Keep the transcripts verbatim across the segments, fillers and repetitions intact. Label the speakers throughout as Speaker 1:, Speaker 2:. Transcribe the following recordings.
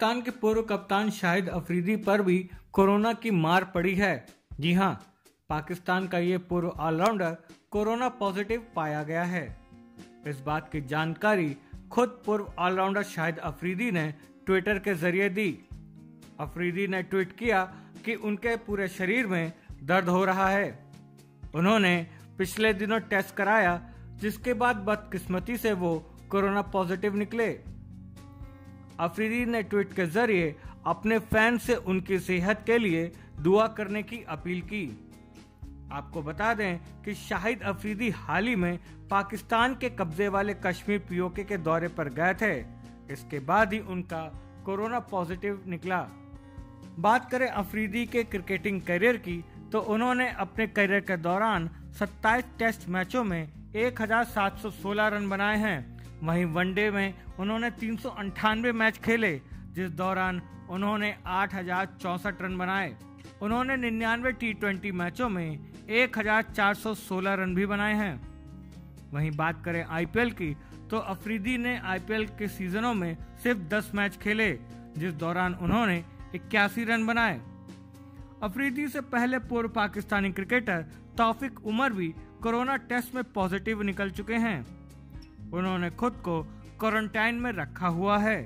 Speaker 1: पाकिस्तान के पूर्व कप्तान शाहिद अफरीदी पर भी कोरोना की मार पड़ी है। जी हां, पाकिस्तान का ये पूर्व ऑलराउंडर कोरोना पॉजिटिव पाया गया है। इस बात की जानकारी खुद पूर्व ऑलराउंडर शाहिद अफरीदी ने ट्विटर के जरिए दी। अफरीदी ने ट्वीट किया कि उनके पूरे शरीर में दर्द हो रहा है। उन्होंने पिछले दिनों टेस्ट कराया, जिसके बाद बदकिस्मती से वो कोरोना पॉजिटिव निकले। अफरीदी ने ट्वीट के जरिए अपने फैन से उनकी सेहत के लिए दुआ करने की अपील की। आपको बता दें कि शाहिद अफरीदी हाल ही में पाकिस्तान के कब्जे वाले कश्मीर पीओके के दौरे पर गए थे। इसके बाद ही उनका कोरोना पॉजिटिव निकला। बात करें अफरीदी के क्रिकेटिंग करियर की, तो उन्होंने अपने करियर के दौरान सत्ताईस टेस्ट मैचों में एक हज़ार सात सौ सोलह रन बनाए हैं। वहीं वनडे में उन्होंने तीन सौ अंठानवे मैच खेले, जिस दौरान उन्होंने आठ हज़ार चौसठ रन बनाए। उन्होंने निन्यानवे टी ट्वेंटी मैचों में एक हज़ार चार सौ सोलह रन भी बनाए हैं। वहीं बात करें आईपीएल की, तो अफरीदी ने आईपीएल के सीजनों में सिर्फ दस मैच खेले, जिस दौरान उन्होंने इक्यासी रन बनाए। अफरीदी से पहले पूर्व पाकिस्तानी क्रिकेटर तौफीक उमर भी कोरोना टेस्ट में पॉजिटिव निकल चुके हैं। उन्होंने खुद को क्वारंटाइन में रखा हुआ है।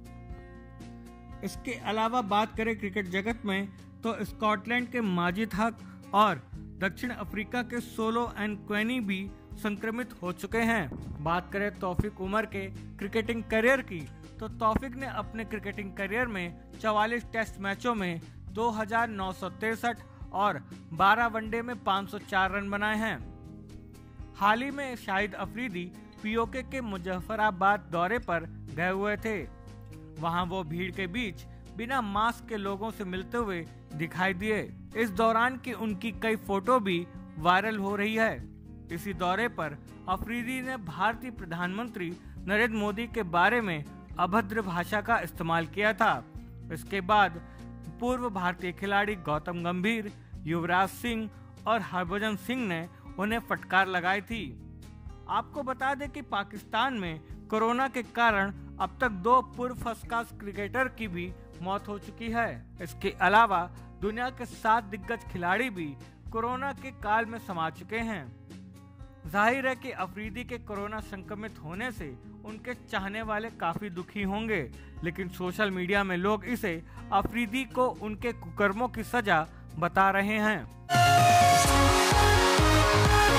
Speaker 1: इसके अलावा बात करें क्रिकेट जगत में, तो स्कॉटलैंड के माजिद हक और दक्षिण अफ्रीका के सोलो एंड क्वेनी भी संक्रमित हो चुके हैं। बात करें तौफीक उमर के क्रिकेटिंग करियर की, तो तौफीक ने अपने क्रिकेटिंग करियर में चवालीस टेस्ट मैचों में दो हज़ार नौ सौ तिरसठ और बारह वनडे में पाँच सौ चार रन बनाए हैं। हाल ही में शाहिद अफरीदी पीओके के मुजफ्फराबाद दौरे पर गए हुए थे। वहां वो भीड़ के बीच बिना मास्क के लोगों से मिलते हुए दिखाई दिए। इस दौरान की उनकी कई फोटो भी वायरल हो रही है। इसी दौरे पर अफरीदी ने भारतीय प्रधानमंत्री नरेंद्र मोदी के बारे में अभद्र भाषा का इस्तेमाल किया था। इसके बाद पूर्व भारतीय खिलाड़ी गौतम गंभीर, युवराज सिंह और हरभजन सिंह ने उन्हें फटकार लगाई थी। आपको बता दें कि पाकिस्तान में कोरोना के कारण अब तक दो पूर्व फर्स्ट क्लास क्रिकेटर की भी मौत हो चुकी है। इसके अलावा दुनिया के सात दिग्गज खिलाड़ी भी कोरोना के काल में समा चुके हैं। जाहिर है कि अफरीदी के कोरोना संक्रमित होने से उनके चाहने वाले काफी दुखी होंगे, लेकिन सोशल मीडिया में लोग इसे अफरीदी को उनके कुकर्मों की सजा बता रहे हैं।